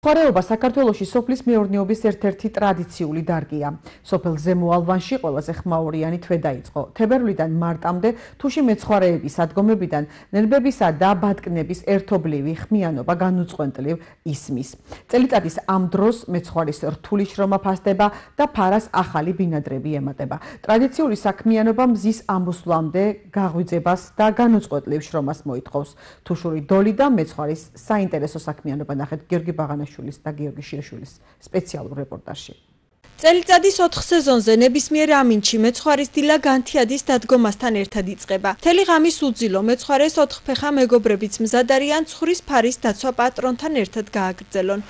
მეცხვარეობა საქართველოში სოფლის მეურნეობის ერთ-ერთი ტრადიციული დარგია. სოფელ ზემო ალვანში ყველაზე ხმაურიანი თვე დაიწყო. თებერვალიდან მარტამდე თუში მეცხვარეების სადგომებიდან ნერბებისა და ბატკნების ერთობლივი ხმიანობა განუწყვეტლად ისმის. წელიწადის ამ დროს მეცხვარის რთული შრომა ფასდება და ფარას ახალი ბინადრები ემატება. ტრადიციული საქმიანობა მზის ამოსვლამდე გაღვიძებას და განუწყვეტლად შრომას მოითხოვს. თუშური დოლი და მეცხვარის საინტერესო საქმიანობა ნახეთ გიორგი ბაღანაშვილის და გიორგი შიაშვილის სპეციალურ რეპორტაჟში. წელიწადის 4 სეზონზე ნებისმიერ ამინჩი მეცხვარის დილა განთიადის დადგომასთან ერთად იწყება. მთელი ღამის უძილო მეცხვარეს 4 ფეხა მეგობრებიც მზად არიან ცხრის ფარის დაცვა პატრონთან ერთად გააგრძელონ.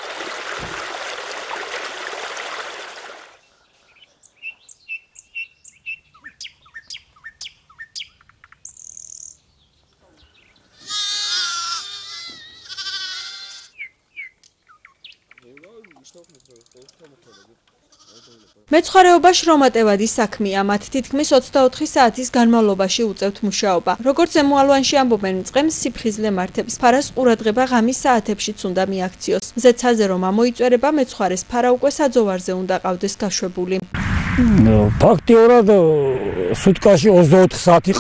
მეცხვარეობა შრომატევადის საქმეა, მათ თითქმის 24 საათის განმავლობაში უწევთ მუშაობა. როგორც ზემო ალვანში ამბობენ, წყემს სიფხიზლე მართებს, ფარას ყურადღება ღამის საათებშიც უნდა მიაქციოს. მზეცაზე რომ ამოიწვერება მეცხვარეს ფარა უკვე საძოვარზე უნდა ყავდეს გაშვებული. ფაქტიურად სუტკაში 24 საათი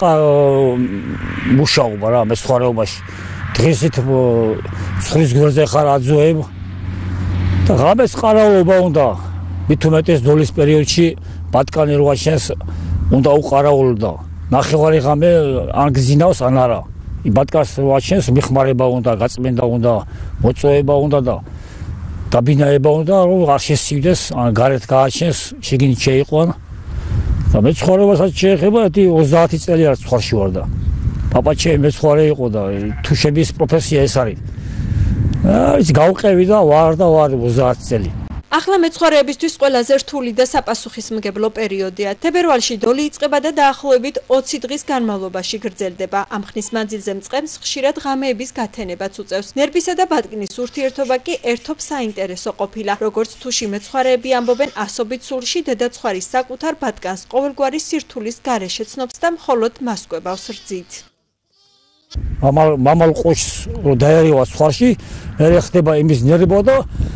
მუშაობა რა მეცხვარეობაში. დღისით ცხრის გვერდზე ხარ აძოებ და ღამეს ყარავობა უნდა. მით უმეტეს დოლის პერიოდში ბატკანი რო აჩენს უნდა უყარავლო და ნახევარი ღამე ან გზინავს ან არა. ბატკანს რო აჩენს მიხმარება უნდა, გაწმენდა უნდა, მოწოება უნდა და დაბინაება უნდა რომ არ შესივდეს ან გარეთ გააჩენს შიგნით შეიყვან და მეცხვარეობასაც შეეხება 30 წელი არ ცხვარში ვარ და პაპაჩე მეცხვარე იყო და თუშების პროფესია ეს არის. ის გავყევი და ვარ 30 წელი. ახლა მეცხვარეებისთვის ყველაზე რთული და საპასუხისმგებლო პერიოდია. თებერვალში დოლი იწყება და დაახლოებით 20 დღის განმავლობაში გრძელდება. ამ ხნის მანძილზე მწყემს ხშირად ღამეების გათენებაც უწევს. ნერბისა და ბატკნის ურთიერთობა კი ერთობ საინტერესო ყოფილა. როგორც თუში მეცხვარეები ამბობენ, ასობით სულში დედაცხვარის საკუთარ ბატკანს ყოველგვარი სირთულის გარეშე ცნობს და მხოლოდ მას კვებავს რძით. მამალ ყოშს რო დაერივა სხვაში, მე ხდება იმის ნერბო და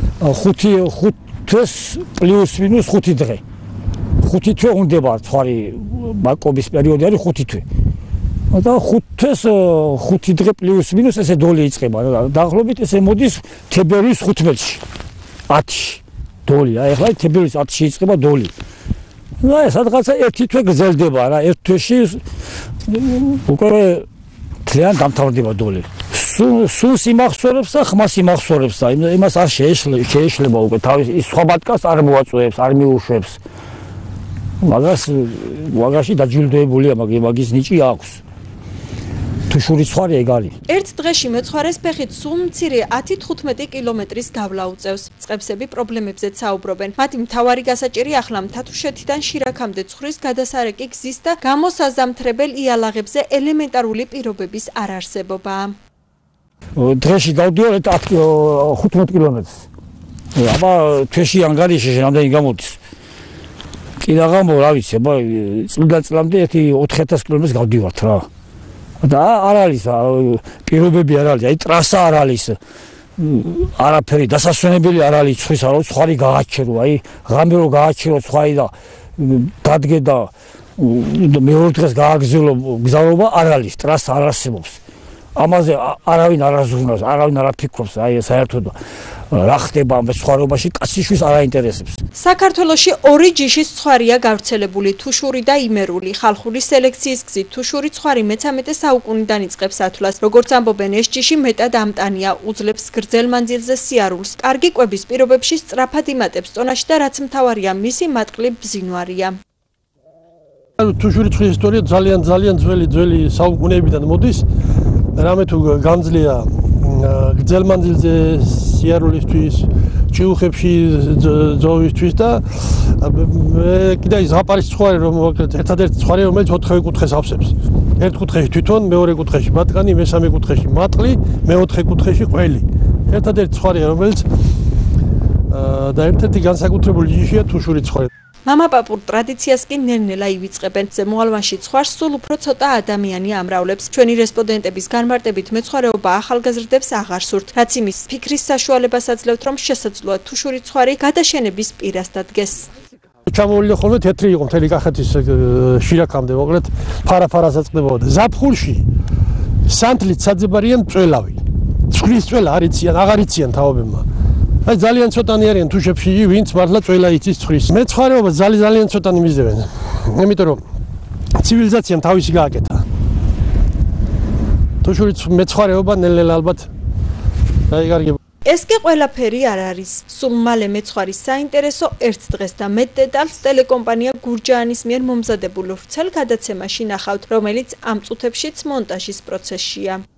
5 თვეს პლუს მინუს 5 დღე. 5 თვე უნდება ცხვარი მაკობის პერიოდი არის 5 თვე. და 5 თვეს 5 დღე პლუს მინუს ესე დოლი იწყება. დაახლოებით ესე მოდის თებერვლის 15-ში. 10-ში დოლი. აი ახლა თებერვლის 10-ში იწყება დოლი. და სადღაცა 1 თვე გრძელდება რა. 1 თვეში უკვე თლიან დამთავრდება დოლი. სულს იმახსოვრებს და ხმას იმახსოვრებს და იმას არ შეეშლება უკვე თავის ის სხვა ბატკანს არ მოაწვევს, არ მიუშვებს. მაგაში დაჯილდოებულია მაგის ნიჭი აქვს. თუშური ცხვარი ეგ არის. ერთ დღეში მეცხვარეს ფეხით სულ მცირე 10-15 კილომეტრის გავლა უწევს. წყებსები პრობლემებზეც საუბრობენ. მათი მთავარი გასაჭირი ახლა მთათუშეთიდან შირაქამდე ცხრის გადასარეკი გზის და გამოსაზამთრებელ იალაღებზე ელემენტარული პირობების არარსებობაა. დღეში გავდივართ 15 კილომეტრს. აბა თვეში ანგარიში რამდენი გამოდის. კიდაღამო რა ვიცი, აბა წლამდე 4000 კილომეტრს გავდივართ რა. და არ არის პირობები არ არის, აი ტრასა არ არის. არაფერი დასასვენებელი არ არის ცხრის არო ცხარი გააჩერო, აი ღამე რო გააჩერო ცხარი და დადგე და მეორე დღეს გააგზელო გზავრობა არ არის, ტრასა არ არსებობს. ამაზე არავინ არ აზრუნავს, არავინ არ აფიქრობს, აი საერთოდ რა ხდება მეცხვარეობაში კაცისთვის არ აინტერესებს. საქართველოში ორი ჯიშის ცხვარია გავრცელებული, თუშური და იმერული. ხალხური სელექციის გზით თუშური ცხვარი მე-13 საუკუნიდან იწყებს ათვლას. როგორც ამბობენ, ეს ჯიში მეტად ამტანია, უძლებს გრძელ მანძილზე სიარულს. კარგი კვების პირობებში სწრაფად იმატებს წონაში და რაც მთავარია, მისი მატყლი ბზინვარია. თუშური ცხვრის ისტორია ძალიან ძველი საუკუნეებიდან მოდის. რამე თუ გამძლეა გრძელ მანძილზე სიარულისთვის, ჭიუხებში ძოვისთვის და კიდე ის ზღაპარის ცხვარი რომ ერთადერთი ცხვარი რომელიც 4 კუთხეს ავსებს. ერთ კუთხეში თვითონ, მეორე კუთხეში ბატკანი, მესამე კუთხეში მატყლი, მეოთხე კუთხეში ყველი. ერთადერთი ცხვარია რომელიც და ერთ-ერთი განსაკუთრებული ჯიშია თუშური ცხვარი. მამაპაპურ ტრადიციას კი ნელ-ნელა ივიწყებენ. ზემო ალვანში ცხვარს სულ უფრო ცოტა ადამიანი ამრავლებს. ჩვენი რესპონდენტების განმარტებით მეცხვარეობა ახალგაზრდებს აღარ სურთ, რაც იმის ფიქრის საშუალებას აძლევთ, რომ შესაძლოა თუშური ცხვარი გადაშენების პირას დადგეს. ჩამოვიდა ხოლმე თეთრი იყო მთელი კახეთის შირაქამდე, მოკლედ ფარა-ფარას აწყდებოდა. ზაფხულში სანთლით საძებარიან წველავი. ცხვრის წველა არიციან, აღარ იციან თაობებმა. აი ძალიან ცოტანი არიან თუშებში, ვინც მართლა წველა იცის ცხვრის. მეცხვარეობა ძალიან ცოტანი მიზევენ. იმიტომ რომ ცივილიზაციამ თავისი გააკეთა. თუშური მეცხვარეობა ნელ-ნელა ალბათ დაიგარგება. ეს კი ყველაფერი არ არის. სულ მალე მეცხვარის საინტერესო ერთ დღეს და მეტ დეტალს ტელეკომპანია გურჯაანის მიერ მომზადებულ ვრცელ გადაცემაში ნახავთ, რომელიც ამ წუთებშიც მონტაჟის პროცესშია.